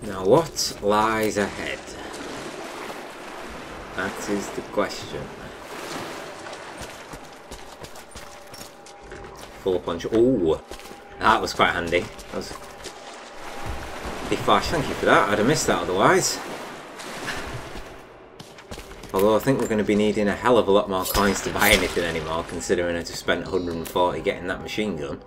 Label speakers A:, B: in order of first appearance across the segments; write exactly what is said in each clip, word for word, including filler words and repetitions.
A: Now what lies ahead? That is the question. Full punch. Oh, that was quite handy. That was a flash. Thank you for that. I'd have missed that otherwise. Although I think we're going to be needing a hell of a lot more coins to buy anything anymore, considering I just spent one hundred forty getting that machine gun.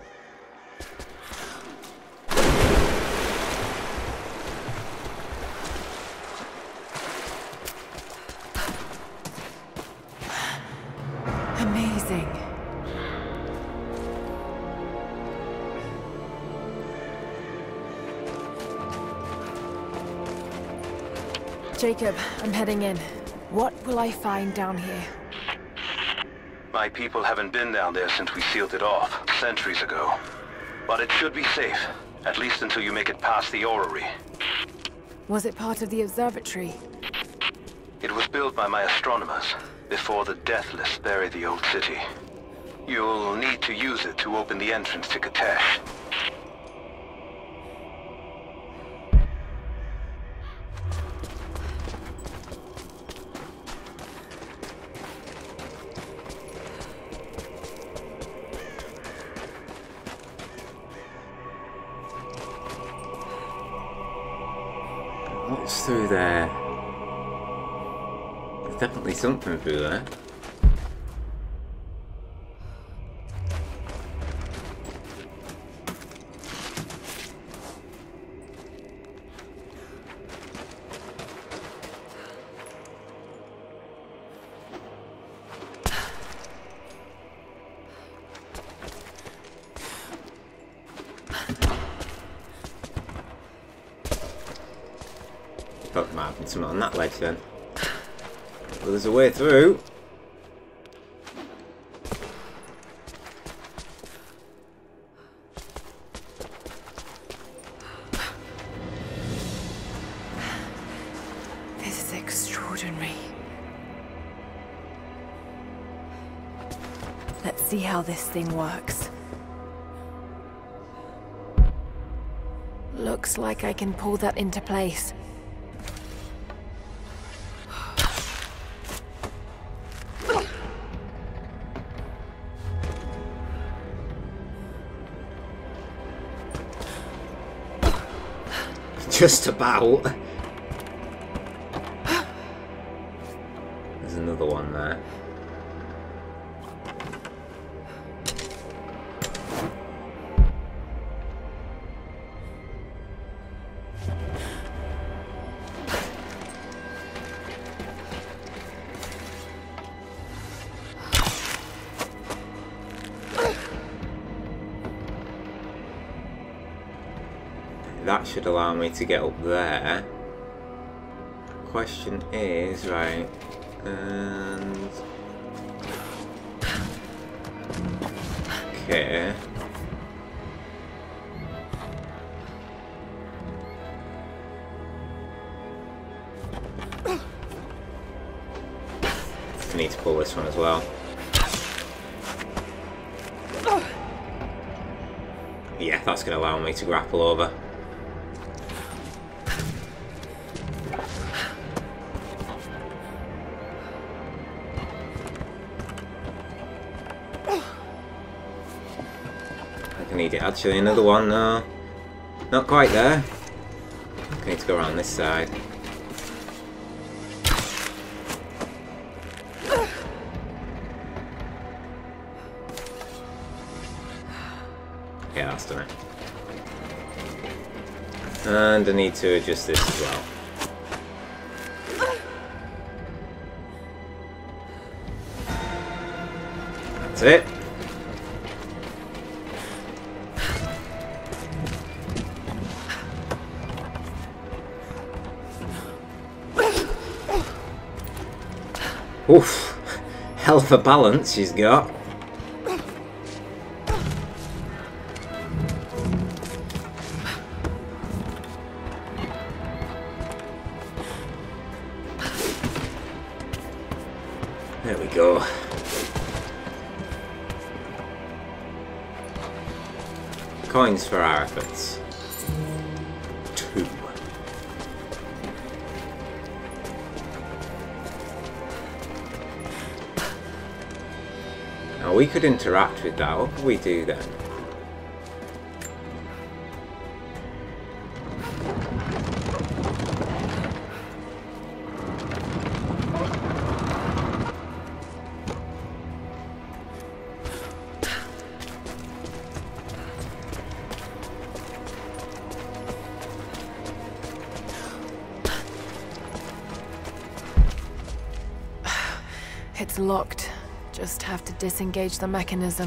B: Amazing. Jacob, I'm heading in. What will I find down here?
C: My people haven't been down there since we sealed it off, centuries ago. But it should be safe, at least until you make it past the orrery.
B: Was it part of the observatory?
C: It was built by my astronomers, before the Deathless buried the old city. You'll need to use it to open the entrance to Kitezh.
A: What's through there? There's definitely something through there. Thought there might have been something on that ledge then. Well, there's a way through.
B: This is extraordinary. Let's see how this thing works. Looks like I can pull that into place.
A: Just about. There's another one there. That should allow me to get up there. Question is, right, and okay. I need to pull this one as well. Yeah, that's going to allow me to grapple over. I need it actually. Another one, no. Not quite there. I need to go around this side. Yeah, that's done it. And I need to adjust this as well. That's it. Oof, hell of a balance she's got. There we go. Coins for our efforts. Two. we could interact with that. What could we do then?
B: It's locked. Just have to disengage the mechanism.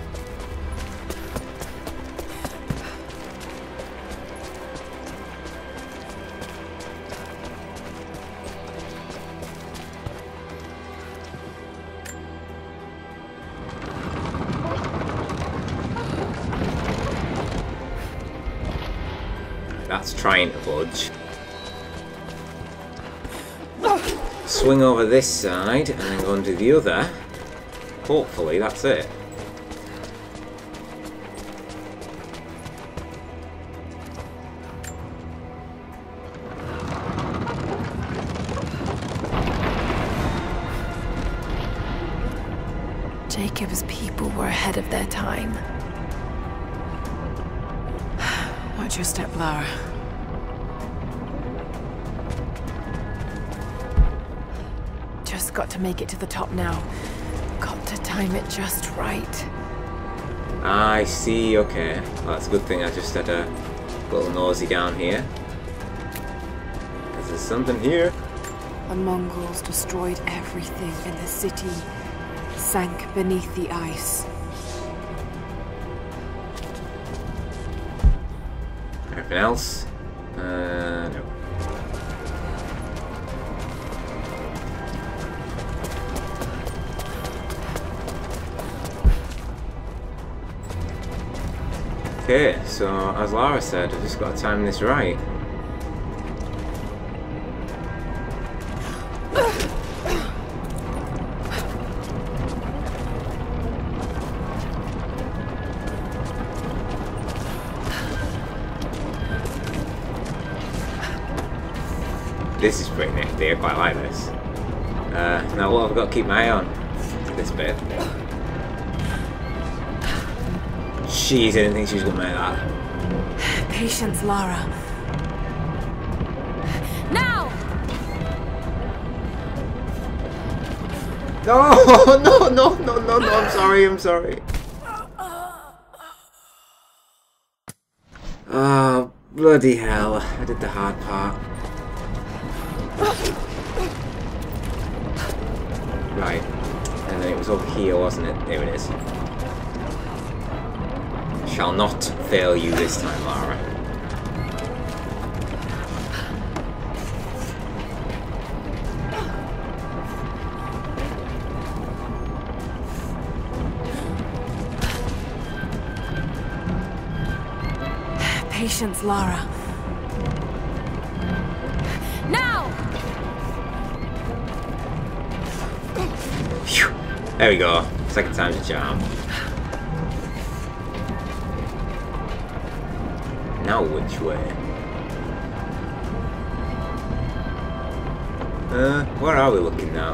A: That's trying to budge. Swing over this side and then go under the other. Hopefully that's it.
B: Jacob's people were ahead of their time. Watch your step, Lara. Just got to make it to the top now. Got to time it just right.
A: I see, okay. Well, that's a good thing I just had a little nosy down here. Because there's something here.
B: The Mongols destroyed everything in the city. Sank beneath the ice.
A: Anything else? Uh, no. Okay, so as Lara said, I've just got to time this right. This is pretty nifty, I quite like this. Uh, now what have I got to keep my eye on? This bit. Jeez, I didn't think she was going to make that.
B: Patience, Lara. Now!
A: No, no, no, no, no, no, I'm sorry, I'm sorry. Oh, bloody hell. I did the hard part. Right. And then it was over here, wasn't it? There it is. Shall not fail you this time, Lara.
B: Patience, Lara. Now!
A: Phew. There we go. Second time's a charm. Now which way? Uh, where are we looking now?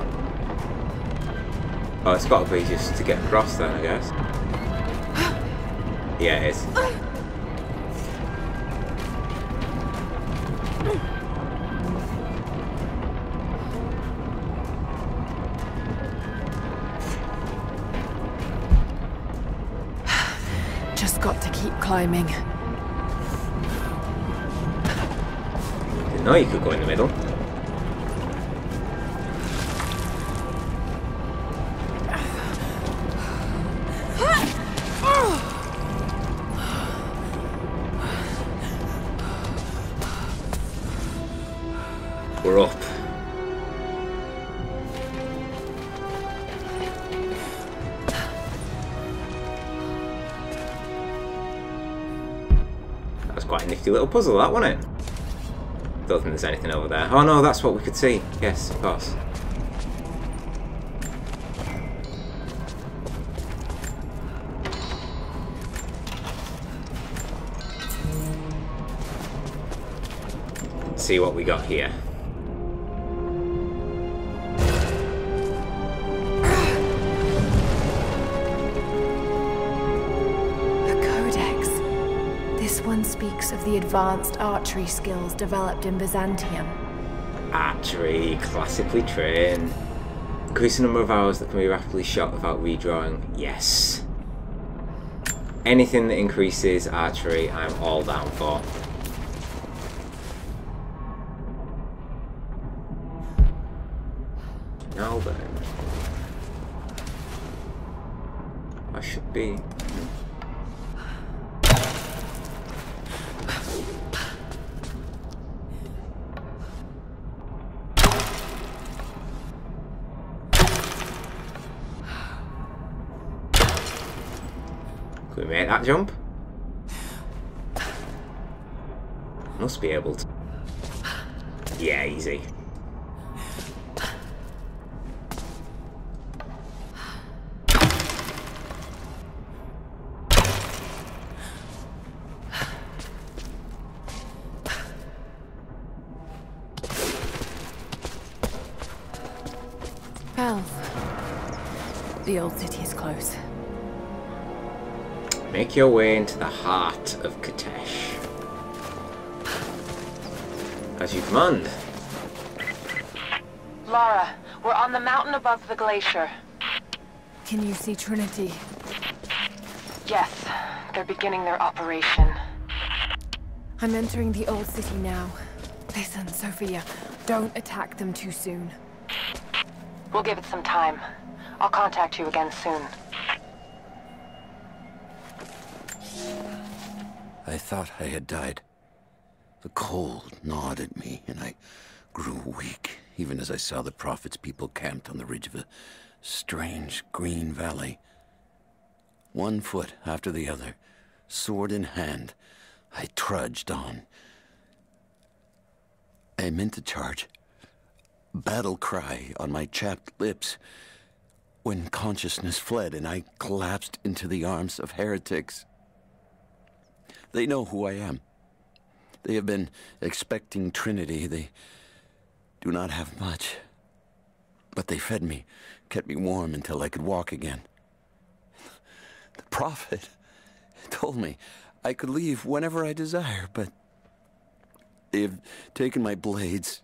A: Oh, it's got to be just to get across then, I guess. Yeah, it is.
B: Just got to keep climbing.
A: Didn't know you could go in the middle. We're up. That was quite a nifty little puzzle, that, wasn't it? Don't think there's anything over there. Oh no, that's what we could see. Yes, of course. Let's see what we got here.
B: Everyone speaks of the advanced archery skills developed in Byzantium.
A: Archery, classically trained. Increase the number of arrows that can be rapidly shot without redrawing. Yes. Anything that increases archery, I'm all down for. Now then. I should be... Can we make that jump? Must be able to. Yeah, easy.
B: Well, the old city is close.
A: Make your way into the heart of Kitezh. As you command.
D: Lara, we're on the mountain above the glacier.
B: Can you see Trinity?
D: Yes, they're beginning their operation.
B: I'm entering the old city now. Listen, Sophia, don't attack them too soon.
D: We'll give it some time. I'll contact you again soon.
E: I thought I had died. The cold gnawed at me, and I grew weak, even as I saw the Prophet's people camped on the ridge of a strange green valley. One foot after the other, sword in hand, I trudged on. I meant to charge, battle cry on my chapped lips, when consciousness fled and I collapsed into the arms of heretics. They know who I am. They have been expecting Trinity. They do not have much. But they fed me, kept me warm until I could walk again. The Prophet told me I could leave whenever I desire, but they have taken my blades.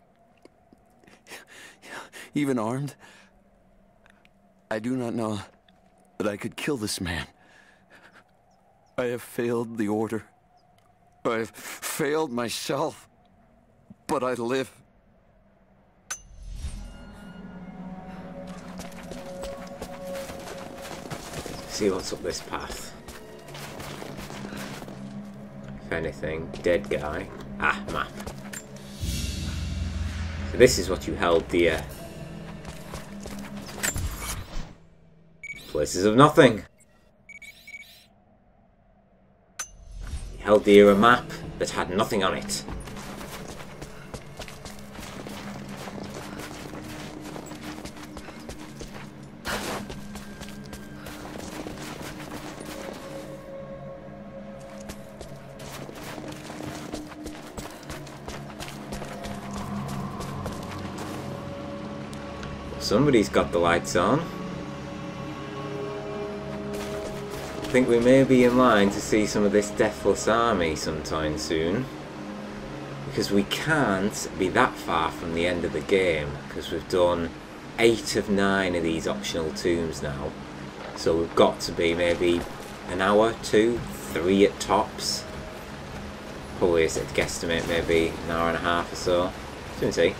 E: Even armed, I do not know that I could kill this man. I have failed the Order. I've failed myself, but I live.
A: See what's up this path. If anything, dead guy. Ah, map. So this is what you held, dear. Places of nothing. Held dear a map that had nothing on it. Somebody's got the lights on. I think we may be in line to see some of this deathless army sometime soon, because we can't be that far from the end of the game, because we've done eight of nine of these optional tombs now, so we've got to be maybe an hour, two, three at tops. Probably is it to guesstimate maybe an hour and a half or so. Soon see.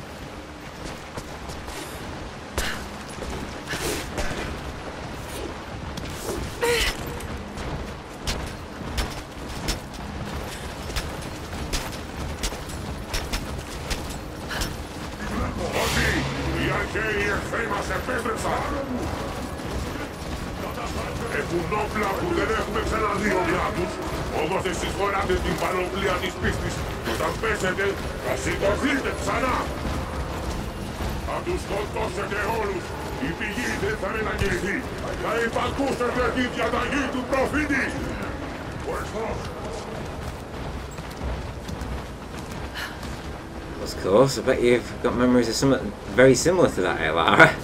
A: That's close. I bet you've got memories of something very similar to that, eh, Lara?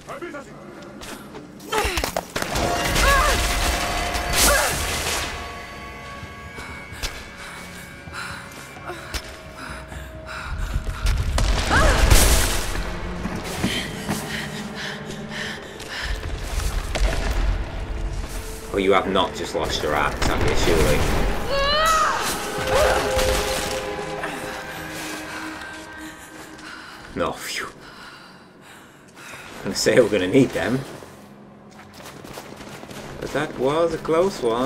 A: Well, you have not just lost your axe, have you, surely? No, phew. I'm gonna say we're gonna need them. But that was a close one.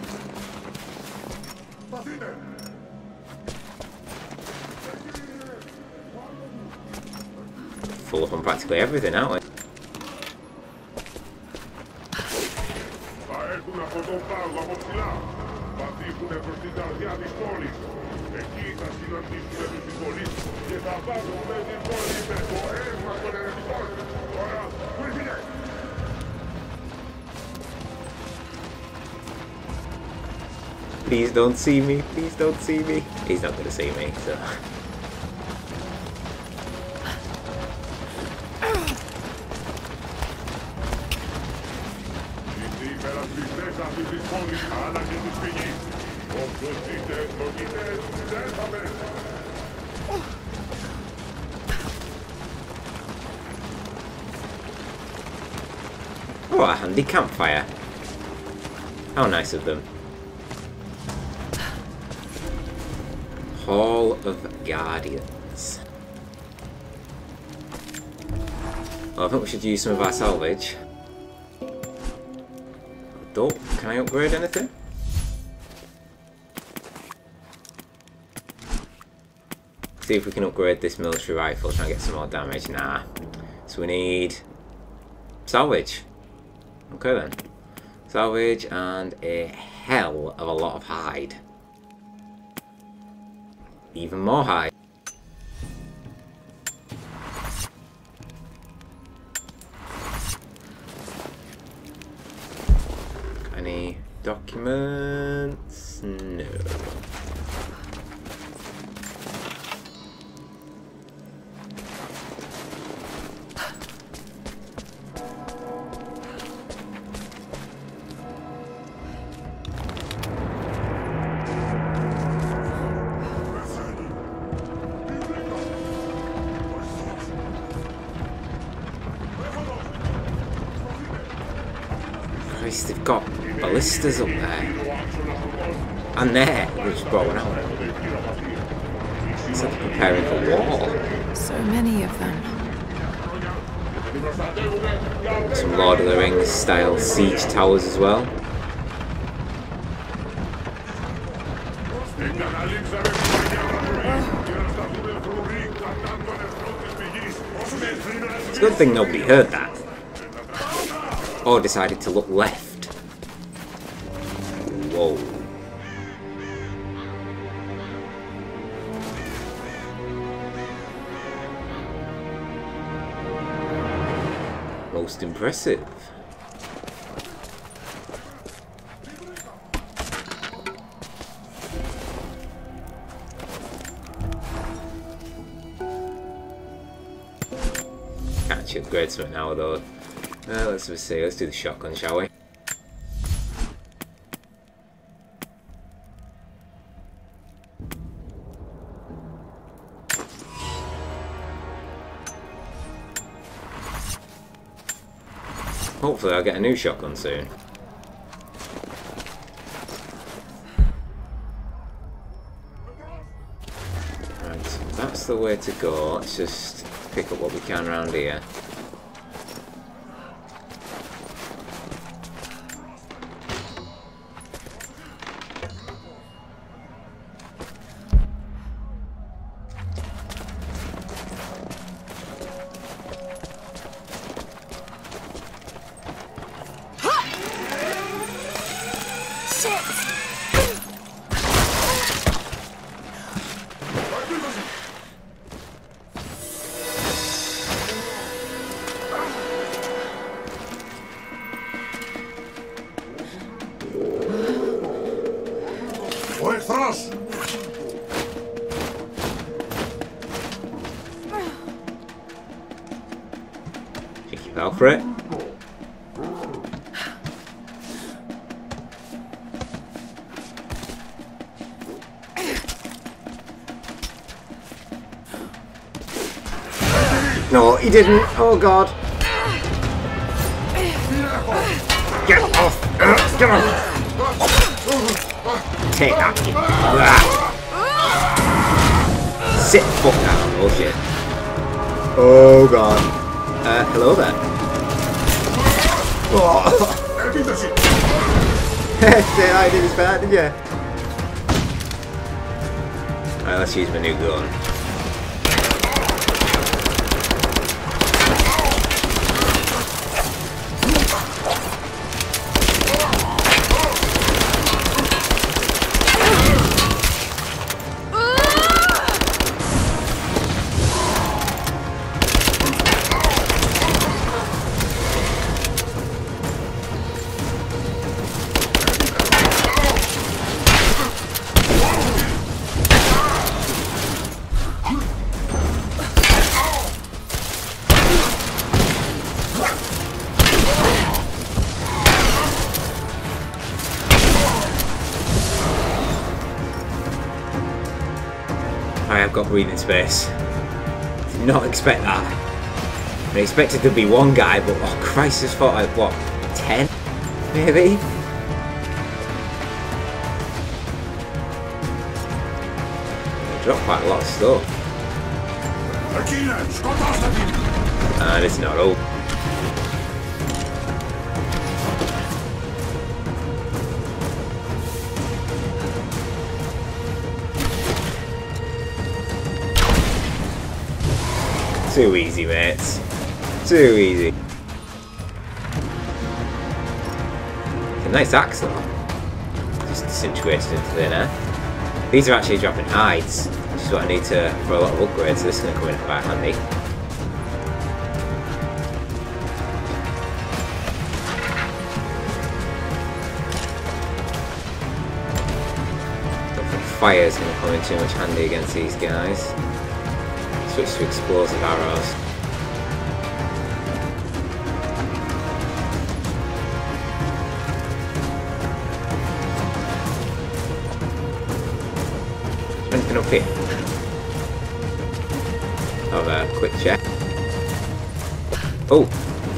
A: Full up on practically everything, aren't we? Please don't see me, please don't see me. He's not gonna see me, so. Oh, a handy campfire. How nice of them. Hall of Guardians. Oh, I think we should use some of our salvage. Dope. Can I upgrade anything? See if we can upgrade this military rifle, try and get some more damage. Nah. So we need salvage. Okay then. Salvage and a hell of a lot of hide. Even more hide. Any documents? No. They've got ballistas up there. And there, they just brought one out. It's like preparing for war.
B: So many of them.
A: Some Lord of the Rings style siege towers as well. It's a good thing nobody heard that. Or decided to look left. Whoa. Most impressive. Can't actually upgrade something now though. Uh, let's just see, let's do the shotgun, shall we? Hopefully I'll get a new shotgun soon. Right, so that's the way to go. Let's just pick up what we can around here. Go for it. No, he didn't. Oh god. Get off. Uh, get off. Take that. Ah. Sit the fuck down. Oh shit. Oh god. Uh, hello there. Oh. I did this bad, did you? Alright, let's use my new gun. I've got breathing space. Did not expect that. I expected there to be one guy, but oh Christ, this fought like what, ten? Maybe? They dropped quite a lot of stuff. And it's not all. Too easy, mates. Too easy. It's a nice axe though. Just situated into thin air. These are actually dropping hides, which is what I need to for a lot of upgrades, so this is going to come in quite handy. Don't think fire is going to come in too much handy against these guys. Switch to explosive arrows. Is there anything up here? Have a quick check. Oh!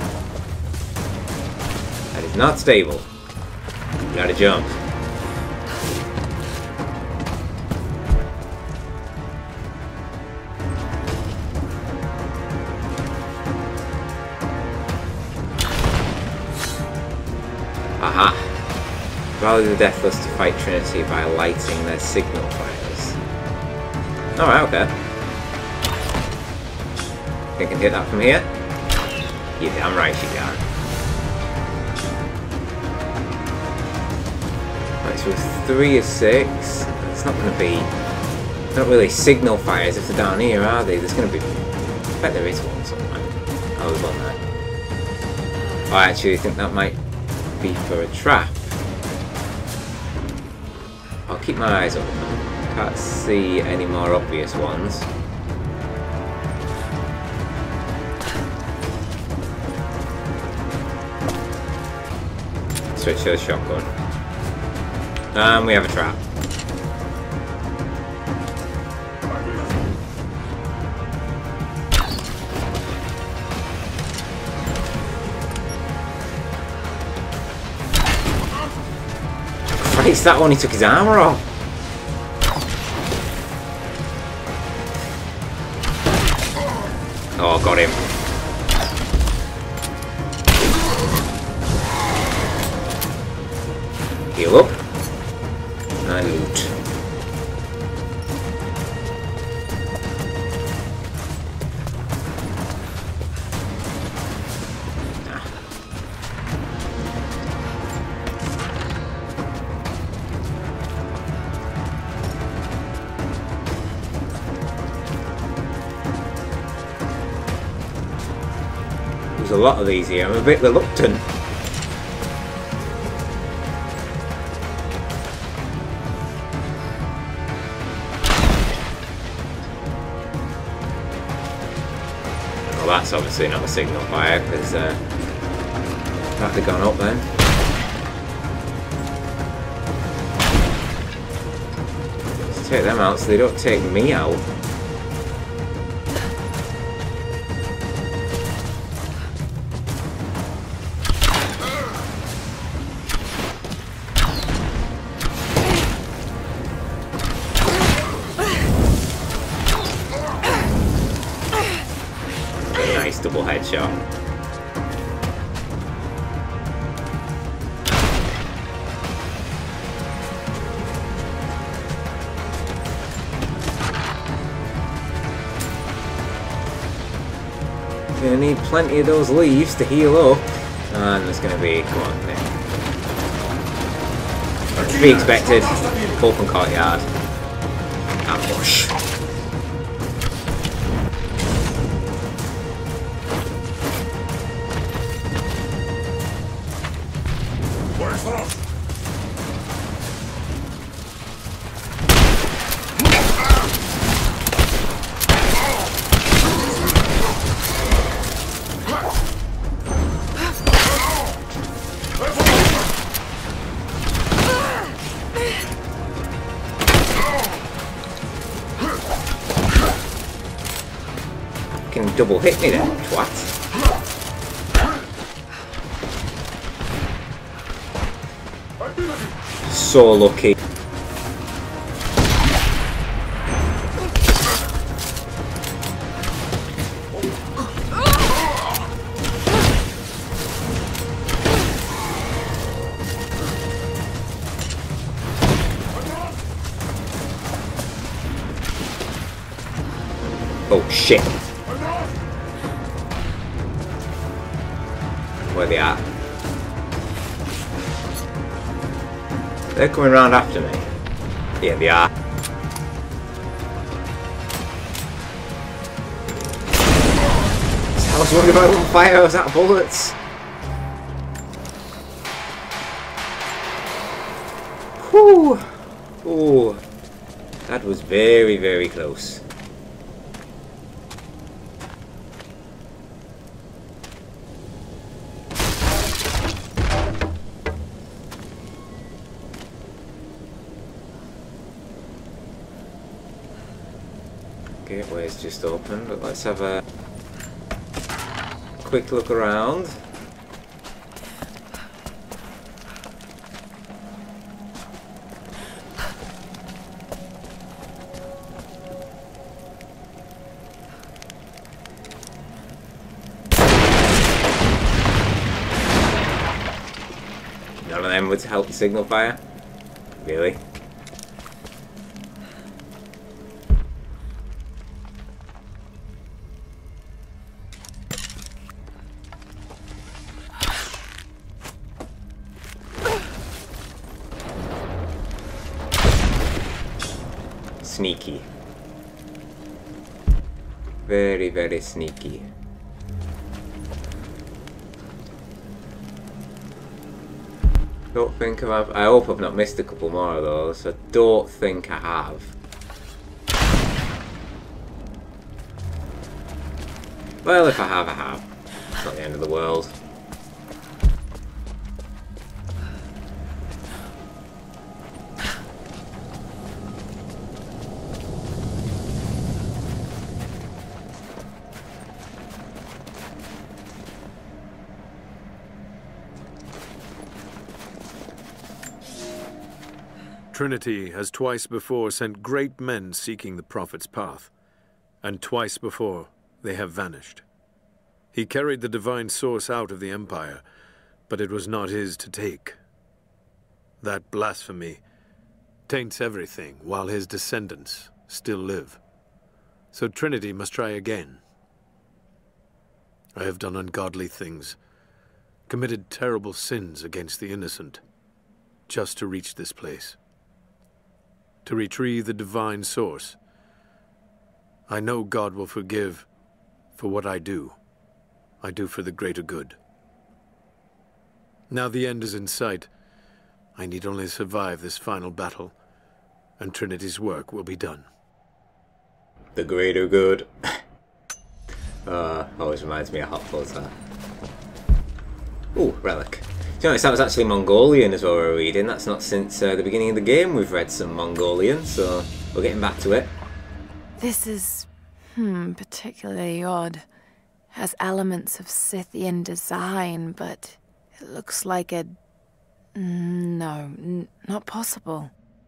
A: That is not stable. You gotta jump. Aha! Rally the Deathless to fight Trinity by lighting their signal fires. Alright, okay. Think I can hit that from here? You're damn right you can. Right, so it's three of six. It's not going to be... not really signal fires if they're down here, are they? There's going to be... I bet there is one somewhere. Oh, there's one there. I actually think that might... be for a trap. I'll keep my eyes open. Can't see any more obvious ones. Switch to the shotgun. And we have a trap. Christ, that one he took his armor off. Oh, got him. Heal up. And loot. There's a lot of these here. I'm a bit reluctant. Well, that's obviously not a signal fire, because uh, that'd have gone up then. Let's take them out so they don't take me out. Nice double headshot. Gonna need plenty of those leaves to heal up. And there's gonna be, come on, Nick. To be expected. Open courtyard. Ambush. Can double hit me then, twat. So lucky. Oh shit. Where they at? They're coming round after me. Yeah, they are. I was wondering if I wouldn't fire, I was out of bullets. Whew. Ooh. That was very, very close. Gateway's just open, but let's have a quick look around. None of them would help the signal fire? Really? Sneaky. Very, very sneaky. Don't think I've... I hope I've not missed a couple more of those. I don't think I have. Well, if I have, I have. It's not the end of the world.
F: Trinity has twice before sent great men seeking the Prophet's path, and twice before they have vanished. He carried the divine source out of the Empire, but it was not his to take. That blasphemy taints everything while his descendants still live. So Trinity must try again. I have done ungodly things, committed terrible sins against the innocent, just to reach this place. To retrieve the divine source. I know God will forgive for what I do. I do for the greater good. Now the end is in sight. I need only survive this final battle, and Trinity's work will be done.
A: The greater good. Uh, always reminds me of Hot Fuzz, that. Ooh, relic. To be honest, that was actually Mongolian as well we were reading. That's not since uh, the beginning of the game we've read some Mongolian, so we're getting back to it.
B: This is, hmm, particularly odd. Has elements of Scythian design, but it looks like a... No, n not possible.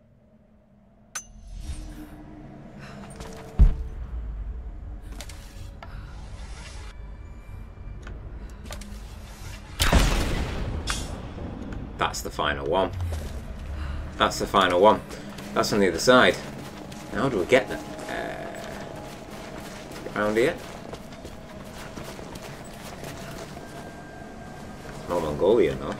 A: That's the final one. That's the final one. That's on the other side. Now how do we get that? Uh, get around here? No Mongolian, though.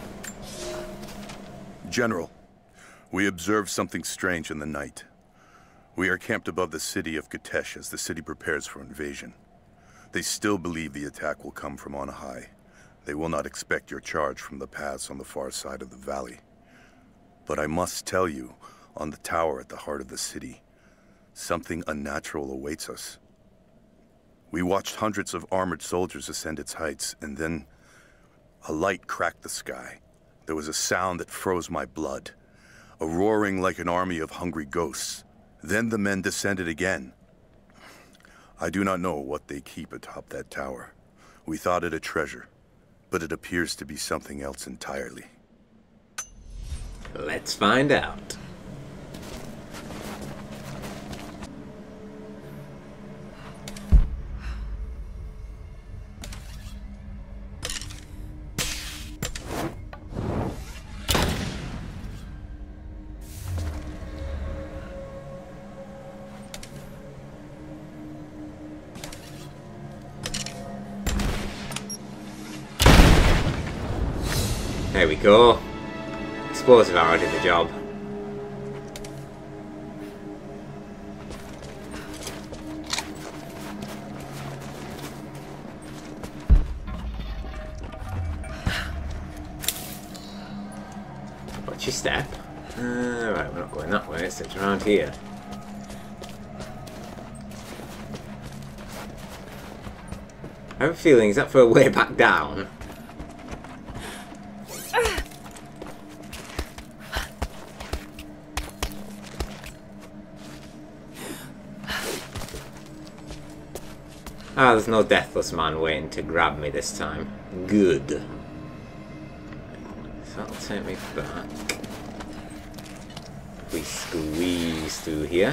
G: General, we observed something strange in the night. We are camped above the city of Kitezh as the city prepares for invasion. They still believe the attack will come from on high. They will not expect your charge from the paths on the far side of the valley. But I must tell you, on the tower at the heart of the city, something unnatural awaits us. We watched hundreds of armored soldiers ascend its heights, and then a light cracked the sky. There was a sound that froze my blood, a roaring like an army of hungry ghosts. Then the men descended again. I do not know what they keep atop that tower. We thought it a treasure, but it appears to be something else entirely.
A: Let's find out. There we go. Explosive arrow did the job. Watch your step. Uh, right, we're not going that way, it's around here. I have a feeling, is that for a way back down? Ah, there's no deathless man waiting to grab me this time. Good. So that'll take me back. We squeeze through here.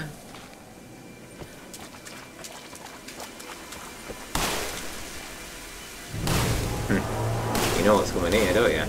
A: Hmm. You know what's coming here, don't you?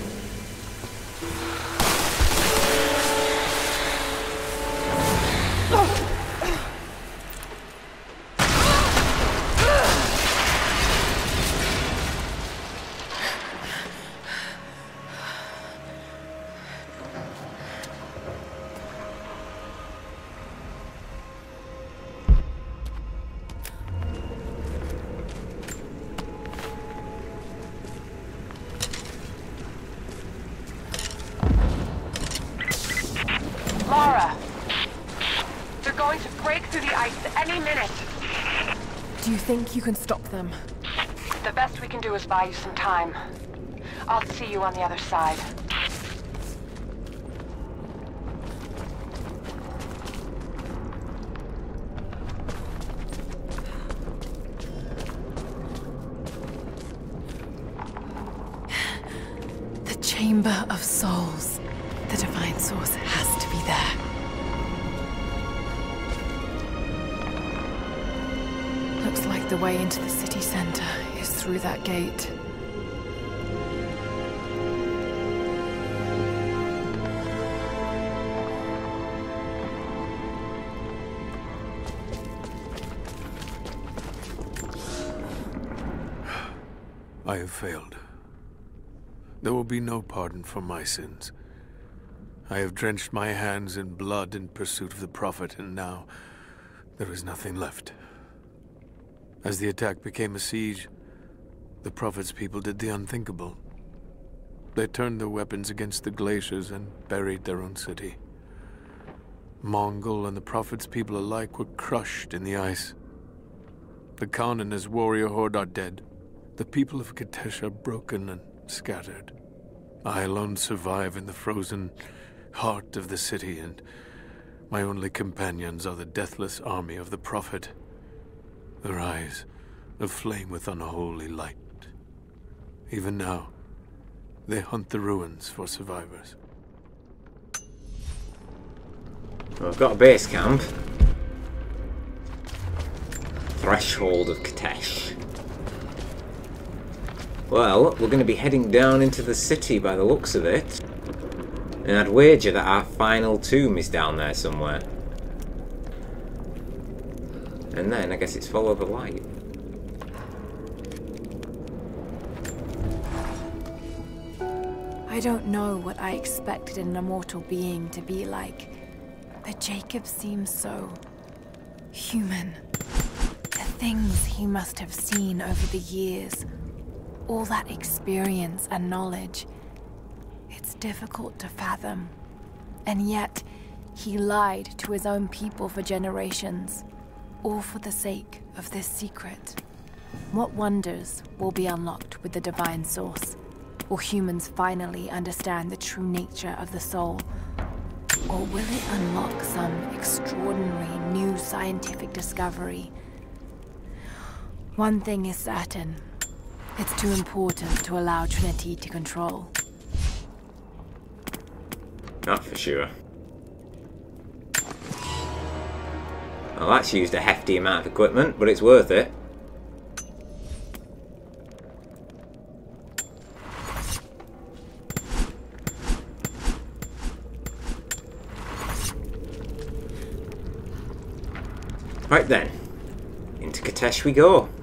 D: Lara! They're going to break through the ice any minute.
B: Do you think you can stop them?
D: The best we can do is buy you some time. I'll see you on the other side.
B: The Chamber of Souls. The Divine Source has to be there. Looks like the way into the city center is through that gate.
F: I have failed. There will be no pardon for my sins. I have drenched my hands in blood in pursuit of the Prophet, and now there is nothing left. As the attack became a siege, the Prophet's people did the unthinkable. They turned their weapons against the glaciers and buried their own city. Mongol and the Prophet's people alike were crushed in the ice. The Khan and his warrior horde are dead. The people of Kitezh are broken and scattered. I alone survive in the frozen heart of the city, and my only companions are the deathless army of the Prophet. Their eyes aflame with unholy light. Even now, they hunt the ruins for survivors.
A: Well, I've got a base camp. Threshold of Kitezh. Well, we're going to be heading down into the city by the looks of it. And I'd wager that our final tomb is down there somewhere. And then I guess it's follow the light.
B: I don't know what I expected an immortal being to be like, but Jacob seems so human. The things he must have seen over the years, all that experience and knowledge, it's difficult to fathom. And yet, he lied to his own people for generations, all for the sake of this secret. What wonders will be unlocked with the divine source? Will humans finally understand the true nature of the soul? Or will it unlock some extraordinary new scientific discovery? One thing is certain. It's too important to allow Trinity to control.
A: Not for sure. Well, that's used a hefty amount of equipment, but it's worth it. Right then, into Kitezh we go.